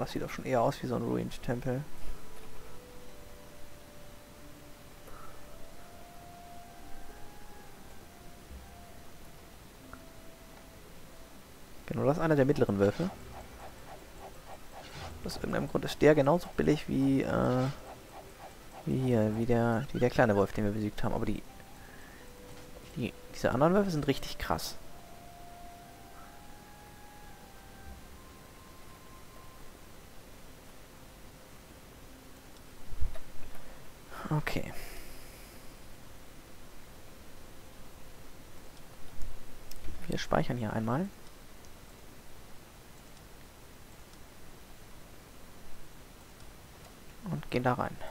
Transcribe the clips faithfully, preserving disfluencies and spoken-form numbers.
das sieht doch schon eher aus wie so ein Ruined-Tempel. Genau, das ist einer der mittleren Wölfe. Aus irgendeinem Grund ist der genauso billig wie, äh, wie hier, wie der, wie der kleine Wolf, den wir besiegt haben. Aber die, die, diese anderen Wölfe sind richtig krass. Okay. Wir speichern hier einmal. Und gehen da rein.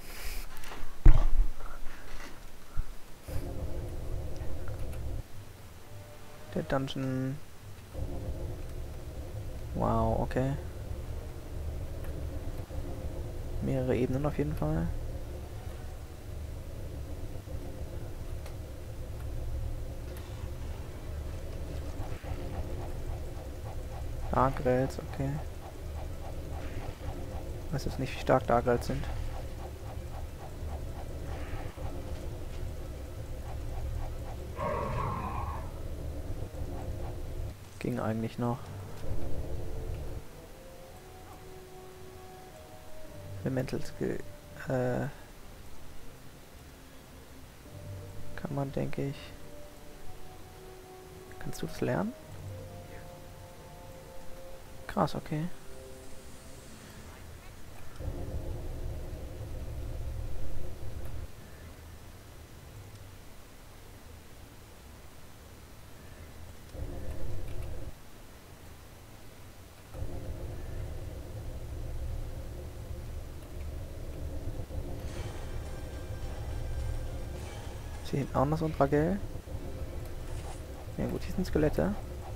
Der Dungeon. Wow, okay. Mehrere Ebenen auf jeden Fall. Dargrels, okay. Ich weiß jetzt nicht, wie stark Dargrels sind. Ging eigentlich noch. Elemental Skill. Äh, kann man, denke ich. Kannst du das lernen? Krass, okay. Hier hinten auch noch so ein Dragell. Ja gut, hier sind Skelette.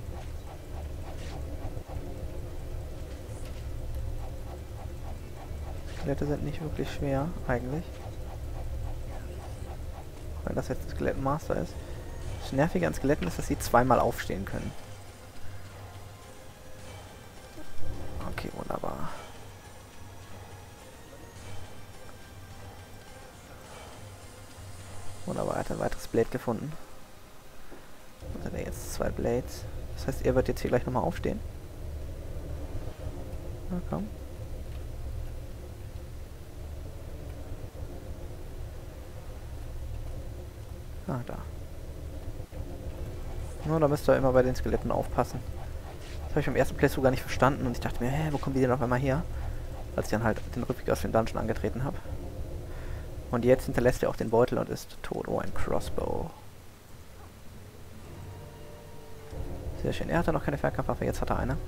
Skelette sind nicht wirklich schwer, eigentlich. Weil das jetzt ein Skelettenmaster ist. Das Nervige an Skeletten ist, dass sie zweimal aufstehen können. Okay, wunderbar. Wunderbar, er hat ein weiteres Blade gefunden. Und hat er jetzt zwei Blades. Das heißt, er wird jetzt hier gleich nochmal aufstehen. Na komm. Ah, da. Nur, da müsst ihr immer bei den Skeletten aufpassen. Das habe ich beim ersten Playthrough gar nicht verstanden und ich dachte mir, hä, wo kommen die denn auf einmal her? Als ich dann halt den Rückweg aus dem Dungeon angetreten habe. Und jetzt hinterlässt er auch den Beutel und ist tot. Oh, ein Crossbow. Sehr schön. Er hatte noch keine Fernkampfwaffe, jetzt hat er eine.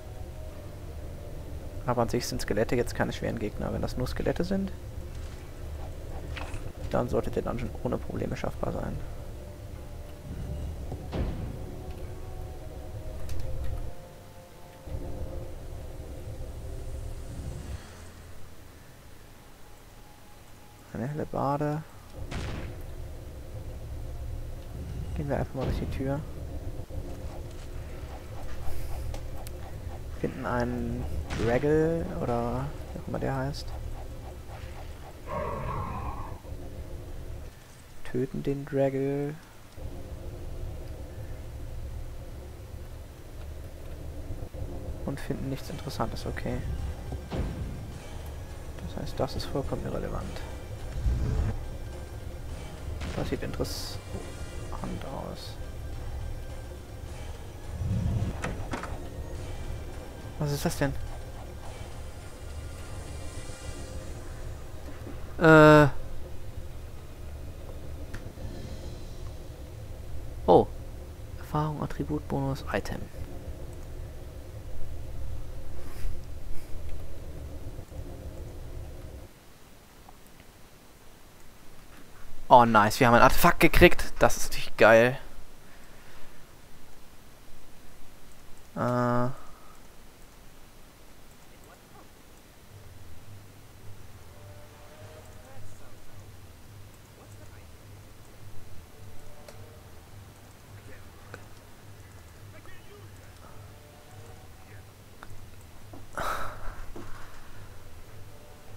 Aber an sich sind Skelette jetzt keine schweren Gegner. Wenn das nur Skelette sind, dann sollte der Dungeon ohne Probleme schaffbar sein. Eine helle Bade. Gehen wir einfach mal durch die Tür. Finden einen Draggle oder wie auch immer der heißt. Töten den Draggle. Und finden nichts Interessantes, okay. Das heißt, das ist vollkommen irrelevant. Das sieht interessant aus. Was ist das denn? Äh. Oh. Erfahrung, Attribut, Bonus, Item. Oh nice, wir haben ein Artefakt gekriegt. Das ist natürlich geil. Äh.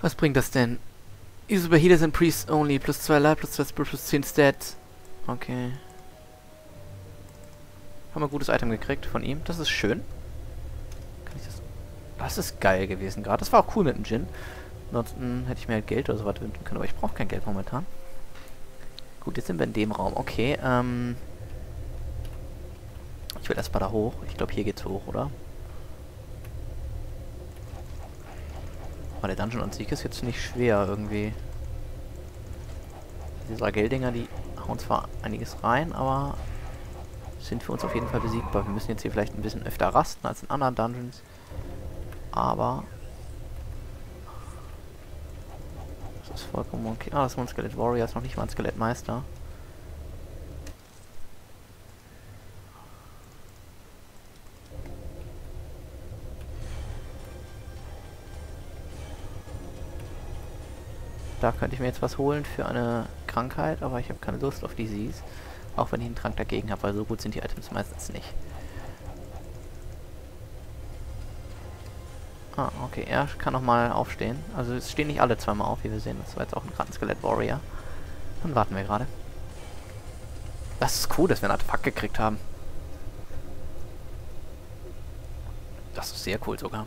Was bringt das denn? Use by Healers and Priests only. Plus zwei Life, plus zwei Spirit, plus zehn Stats. Okay. Haben wir ein gutes Item gekriegt von ihm. Das ist schön. Kann ich das... Das ist geil gewesen gerade. Das war auch cool mit dem Djinn. Ansonsten hätte ich mir halt Geld oder so was wünschen können. Aber ich brauche kein Geld momentan. Gut, jetzt sind wir in dem Raum. Okay, ähm... ich will erstmal da hoch. Ich glaube, hier geht's hoch, oder? Aber der Dungeon an sich ist jetzt nicht schwer irgendwie. Diese Gelddinger, die hauen zwar einiges rein, aber sind für uns auf jeden Fall besiegbar. Wir müssen jetzt hier vielleicht ein bisschen öfter rasten als in anderen Dungeons. Aber das ist vollkommen okay. Ah, das ist ein Skelett Warrior, ist noch nicht mal ein Skelettmeister. Da könnte ich mir jetzt was holen für eine Krankheit, aber ich habe keine Lust auf Disease. Auch wenn ich einen Trank dagegen habe, weil so gut sind die Items meistens nicht. Ah, okay, er kann nochmal aufstehen. Also es stehen nicht alle zweimal auf, wie wir sehen. Das war jetzt auch ein gerade Skelett Warrior. Dann warten wir gerade. Das ist cool, dass wir ein Artefakt gekriegt haben. Das ist sehr cool sogar.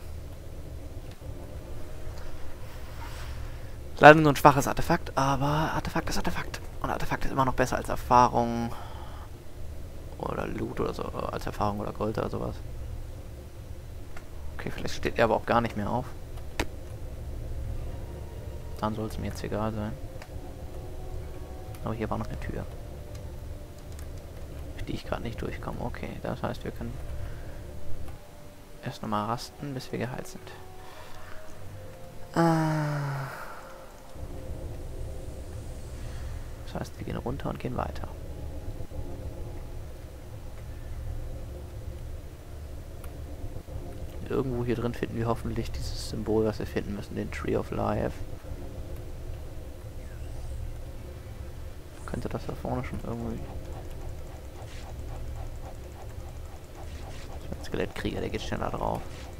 Leider nur ein schwaches Artefakt, aber Artefakt ist Artefakt. Und Artefakt ist immer noch besser als Erfahrung. Oder Loot oder so. Als Erfahrung oder Gold oder sowas. Okay, vielleicht steht er aber auch gar nicht mehr auf. Dann soll es mir jetzt egal sein. Aber hier war noch eine Tür. Durch die ich gerade nicht durchkomme. Okay, das heißt, wir können erst nochmal rasten, bis wir geheilt sind. Ah. Das heißt, wir gehen runter und gehen weiter. Irgendwo hier drin finden wir hoffentlich dieses Symbol, was wir finden müssen, den Tree of Life. Könnte das da vorne schon irgendwie... Das ist ein Skelettkrieger, der geht schneller drauf.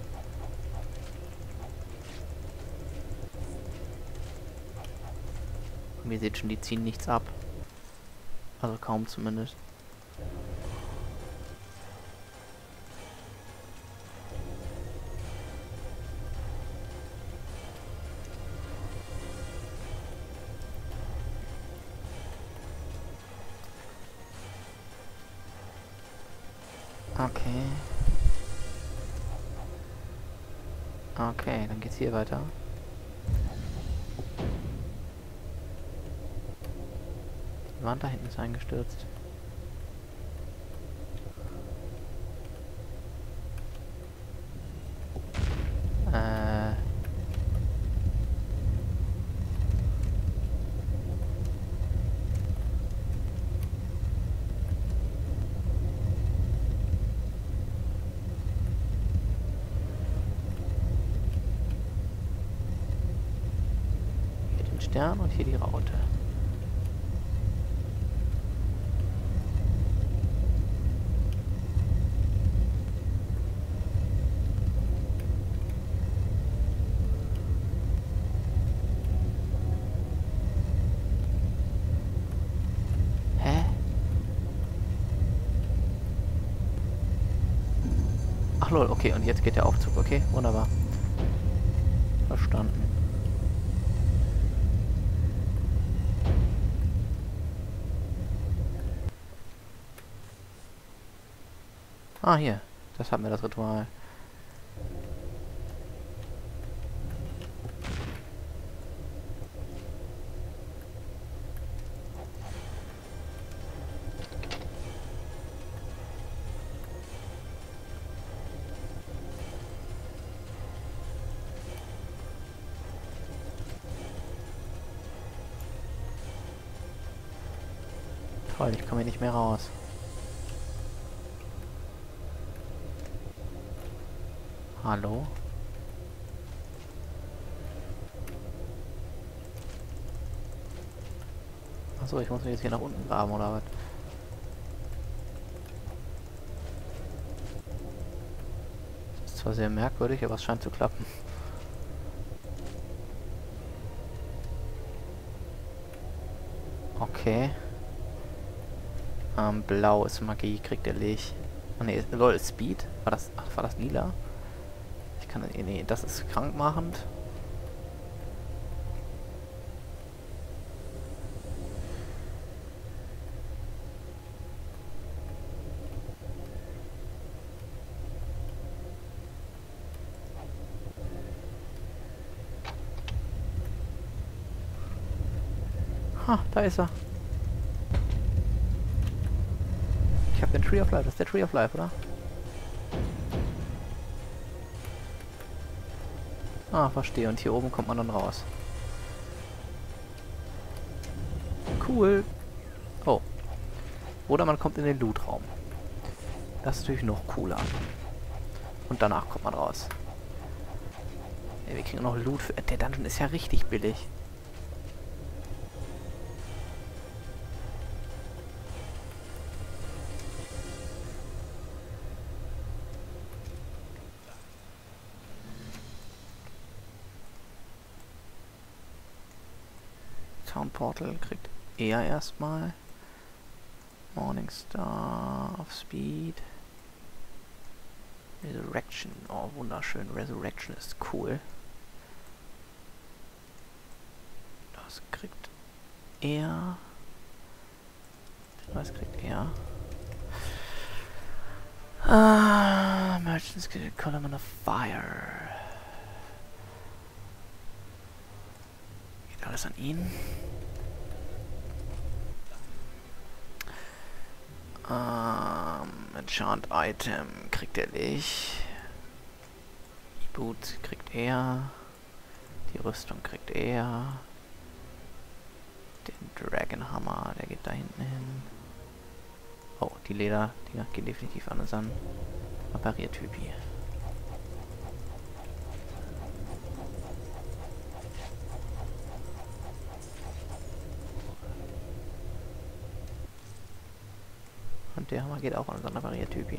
Und ihr seht schon, die ziehen nichts ab. Also kaum zumindest. Okay. Okay, dann geht's hier weiter. Die Wand da hinten ist eingestürzt. Äh. Hier den Stern und hier die Raute. Ach lol, okay, und jetzt geht der Aufzug, okay, wunderbar. Verstanden. Ah, hier. Das haben wir, das Ritual. Toll, ich komme hier nicht mehr raus. Hallo? Achso, ich muss mich jetzt hier nach unten graben, oder was? Das ist zwar sehr merkwürdig, aber es scheint zu klappen. Okay. Ähm, blau ist Magie, kriegt er Lich. Oh ne, lol, ist Speed? War das, ach, war das lila? Ich kann, nee, das ist krankmachend. Ha, da ist er. Ich habe den Tree of Life. Das ist der Tree of Life, oder? Ah, verstehe. Und hier oben kommt man dann raus. Cool. Oh. Oder man kommt in den Loot-Raum. Das ist natürlich noch cooler. Und danach kommt man raus. Ey, wir kriegen noch Loot. Für der Dungeon ist ja richtig billig. Town Portal kriegt er erstmal. Morningstar auf Speed. Resurrection. Oh, wunderschön. Resurrection ist cool. Das kriegt er. Was kriegt er? Ah, Merchant's Column of Fire. Geht alles an ihn. Ähm, Enchant Item kriegt er nicht. Die Boots kriegt er. Die Rüstung kriegt er. Den Dragon Hammer, der geht da hinten hin. Oh, die Lederdinger gehen definitiv an unseren Appariertypi. Und der Hammer geht auch an unseren Appariertypi.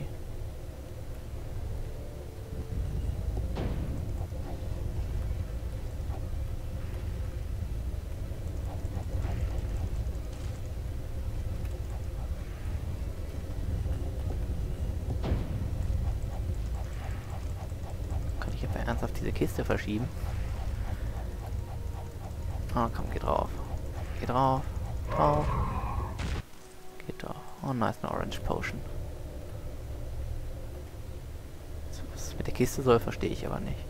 Kann ich aber ernsthaft diese Kiste verschieben? Ah, komm, geh drauf. Geh drauf. Drauf. Geht drauf. Oh, nice, eine Orange Potion. Was mit der Kiste soll, verstehe ich aber nicht.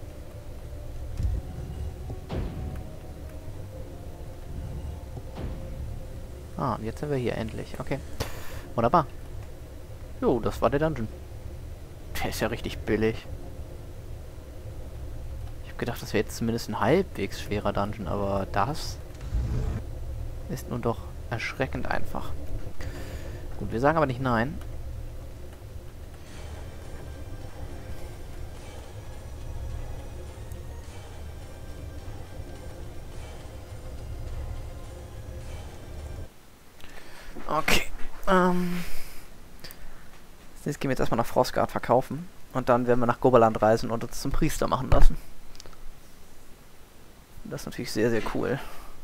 Ah, und jetzt sind wir hier endlich. Okay. Wunderbar. Jo, das war der Dungeon. Der ist ja richtig billig. Ich habe gedacht, das wäre jetzt zumindest ein halbwegs schwerer Dungeon, aber das ist nun doch erschreckend einfach. Gut, wir sagen aber nicht nein. Okay. Ähm. Jetzt gehen wir jetzt erstmal nach Frostguard verkaufen. Und dann werden wir nach Goberland reisen und uns zum Priester machen lassen. Das ist natürlich sehr, sehr cool.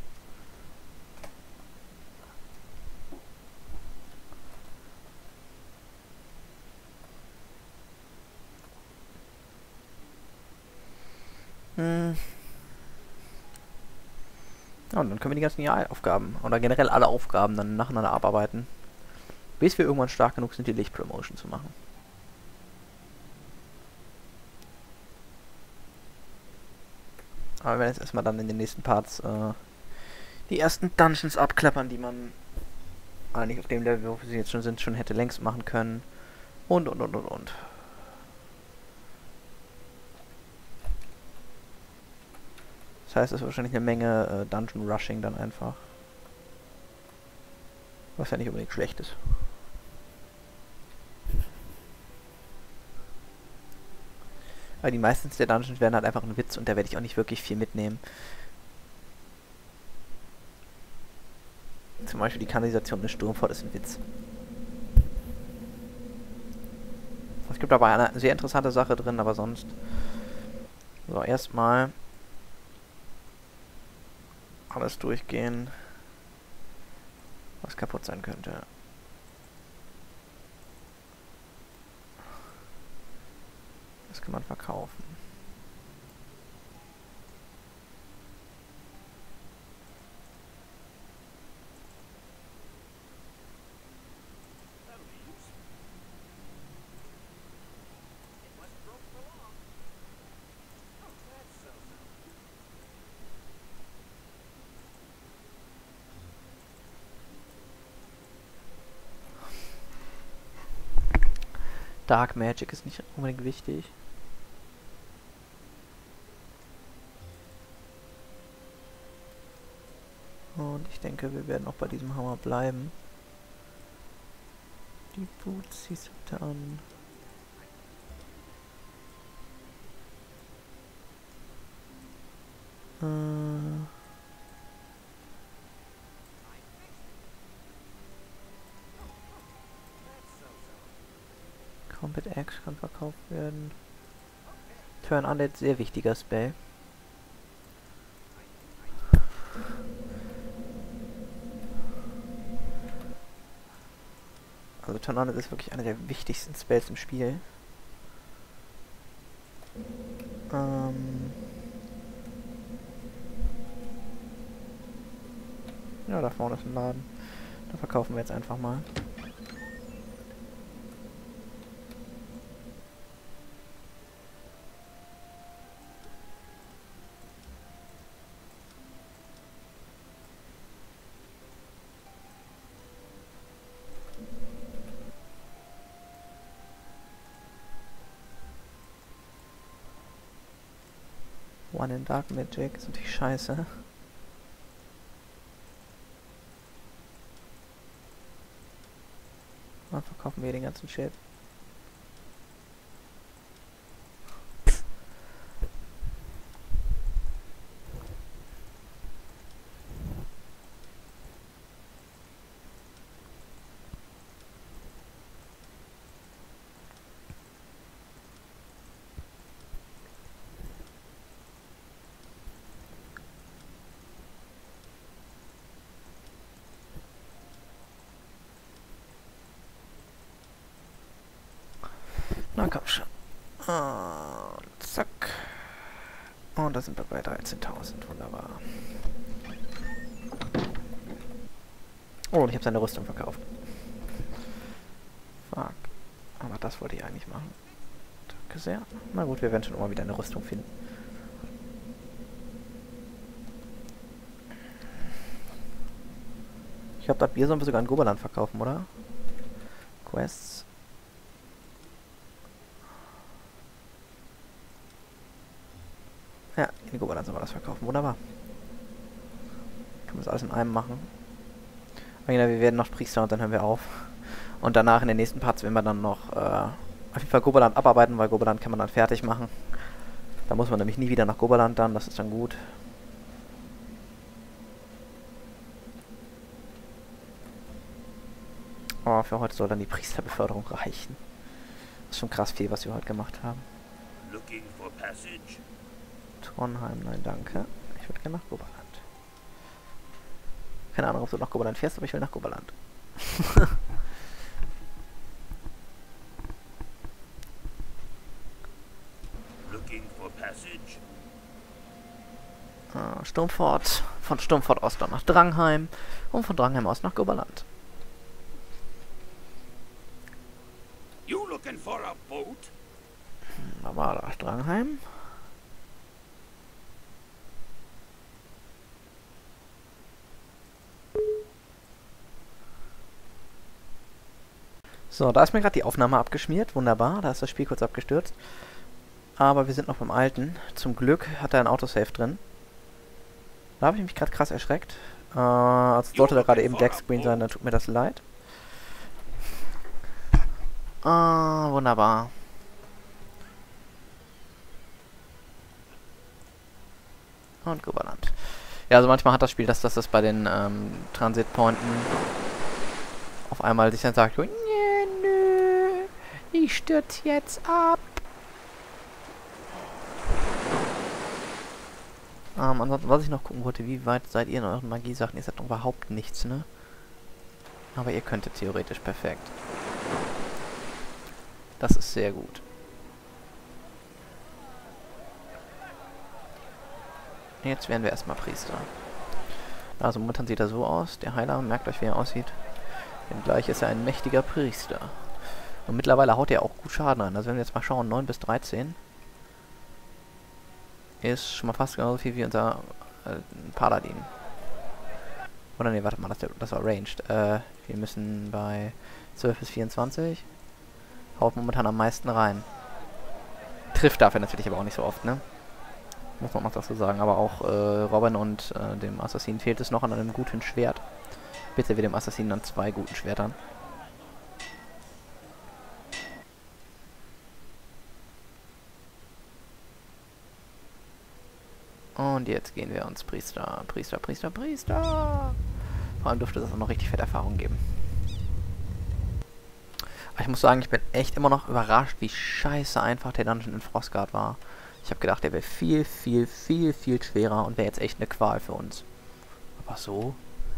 Hm. Ja, und dann können wir die ganzen Aufgaben oder generell alle Aufgaben dann nacheinander abarbeiten. Bis wir irgendwann stark genug sind, die Lichtpromotion zu machen. Aber wir werden jetzt erstmal dann in den nächsten Parts äh, die ersten Dungeons abklappern, die man eigentlich auf dem Level, wo sie jetzt schon sind, schon hätte längst machen können. Und, und, und, und, und. Das heißt, es ist wahrscheinlich eine Menge äh, Dungeon Rushing dann einfach. Was ja nicht unbedingt schlecht ist. Aber die meisten der Dungeons werden halt einfach ein Witz und da werde ich auch nicht wirklich viel mitnehmen. Zum Beispiel die Kanalisation des Sturmfort ist ein Witz. Es gibt dabei eine sehr interessante Sache drin, aber sonst... So, erstmal... alles durchgehen. was kaputt sein könnte. Das kann man verkaufen. Dark Magic ist nicht unbedingt wichtig. Und ich denke, wir werden auch bei diesem Hammer bleiben. Die Boots ziehst du an. Äh Combat Axe kann verkauft werden. Turn Undead, sehr wichtiger Spell. Also Turn Undead ist wirklich einer der wichtigsten Spells im Spiel. Ähm ja, da vorne ist ein Laden. Da verkaufen wir jetzt einfach mal. One in Dark Magic ist natürlich scheiße. Dann verkaufen wir den ganzen Shit. Na komm schon. Und zack. Und da sind wir bei dreizehntausend. Wunderbar. Oh, und ich habe seine Rüstung verkauft. Fuck. Aber das wollte ich eigentlich machen. Danke sehr. Na gut, wir werden schon immer wieder eine Rüstung finden. Ich glaube, das Bier sollen wir sogar in Goberland verkaufen, oder? Quests. Ja, in Goberland sollen wir das verkaufen. Wunderbar. Können wir das alles in einem machen. Aber ja, wir werden noch Priester und dann hören wir auf. Und danach in den nächsten Parts werden wir dann noch äh, auf jeden Fall Goberland abarbeiten, weil Goberland kann man dann fertig machen. Da muss man nämlich nie wieder nach Goberland dann, das ist dann gut. Oh, für heute soll dann die Priesterbeförderung reichen. Das ist schon krass viel, was wir heute gemacht haben. Looking for passage? Trondheim, nein, danke. Ich würde gerne nach Goberland. Keine Ahnung, ob du nach Goberland fährst, aber ich will nach Goberland. Looking for passage? äh, Sturmfort. Von Sturmfort aus dann nach Drangheim. Und von Drangheim aus nach Goberland. You looking for a boat? Da war da Drangheim. So, da ist mir gerade die Aufnahme abgeschmiert. Wunderbar, da ist das Spiel kurz abgestürzt. Aber wir sind noch beim Alten. Zum Glück hat er ein Autosave drin. Da habe ich mich gerade krass erschreckt. Äh, also sollte da gerade eben Deckscreen sein, dann tut mir das leid. Ah, wunderbar. Und Goberland. Ja, also manchmal hat das Spiel, dass das, das bei den ähm, Transitpointen auf einmal sich dann sagt, nö, nö, ich stürze jetzt ab. Ähm, ansonsten, was ich noch gucken wollte, wie weit seid ihr in euren Magie-Sachen? Ihr seid noch überhaupt nichts, ne? Aber ihr könntet theoretisch perfekt. Das ist sehr gut. Jetzt werden wir erstmal Priester. Also momentan sieht er so aus. Der Heiler, merkt euch, wie er aussieht. Denn gleich ist er ein mächtiger Priester. Und mittlerweile haut er auch gut Schaden an. Also wenn wir jetzt mal schauen, neun bis dreizehn. Ist schon mal fast genauso viel wie unser äh, Paladin. Oder ne, warte mal, das, das war Ranged. Äh, wir müssen bei zwölf bis vierundzwanzig. Haut momentan am meisten rein. Trifft dafür natürlich aber auch nicht so oft, ne? Muss man noch dazu sagen. Aber auch äh, Robin und äh, dem Assassinen fehlt es noch an einem guten Schwert. Bitte wir dem Assassinen an zwei guten Schwertern. Und jetzt gehen wir uns Priester, Priester, Priester, Priester. Vor allem dürfte es auch noch richtig fette Erfahrung geben. Aber ich muss sagen, ich bin echt immer noch überrascht, wie scheiße einfach der Dungeon in Frostguard war. Ich habe gedacht, der wäre viel, viel, viel, viel schwerer und wäre jetzt echt eine Qual für uns. Aber so...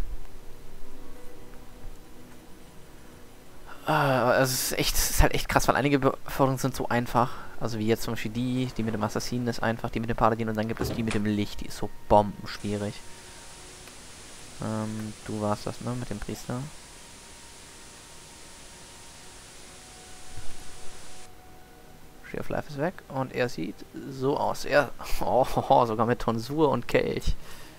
Äh, also es ist echt, es ist halt echt krass, weil einige Beförderungen sind so einfach. Also wie jetzt zum Beispiel die, die mit dem Assassinen ist einfach, die mit dem Paladin und dann gibt es die mit dem Licht, die ist so bombenschwierig. Ähm, du warst das, ne, mit dem Priester. Tree of Life ist weg und er sieht so aus. Er, oh, oh, sogar mit Tonsur und Kelch.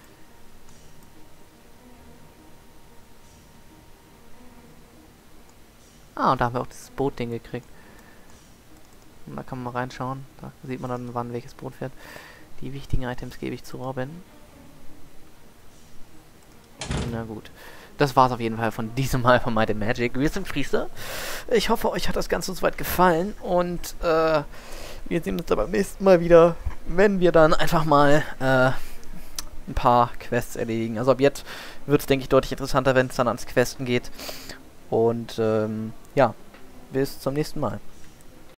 Ah, und da haben wir auch dieses Boot-Ding gekriegt. Und da kann man mal reinschauen. Da sieht man dann, wann welches Boot fährt. Die wichtigen Items gebe ich zu Robin. Na gut. Das war's auf jeden Fall von diesem Mal von Might and Magic. Wir sind Priester. Ich hoffe, euch hat das Ganze soweit gefallen. Und äh, wir sehen uns dann beim nächsten Mal wieder, wenn wir dann einfach mal äh, ein paar Quests erledigen. Also ab jetzt wird es, denke ich, deutlich interessanter, wenn es dann ans Questen geht. Und ähm, ja, bis zum nächsten Mal.